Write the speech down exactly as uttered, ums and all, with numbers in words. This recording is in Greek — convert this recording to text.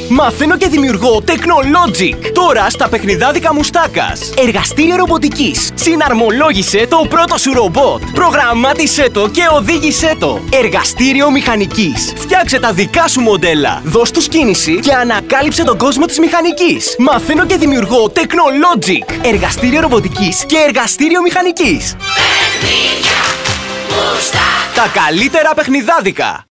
Μαθαίνω και δημιουργώ Technologic. Τώρα στα παιχνιδάδικα Μουστάκας. Εργαστήριο ρομποτικής. Συναρμολόγησε το πρώτο σου ρομπότ. Προγραμμάτισε το και οδήγησέ το. Εργαστήριο μηχανικής. Φτιάξε τα δικά σου μοντέλα. Δώσ' τους κίνηση και ανακάλυψε τον κόσμο της μηχανικής. Μαθαίνω και δημιουργώ Technologic. Εργαστήριο ρομποτικής και εργαστήριο μηχανικής. Παιχνίδια Μουστάκα. Τα καλύτερα παιχνιδάδικα.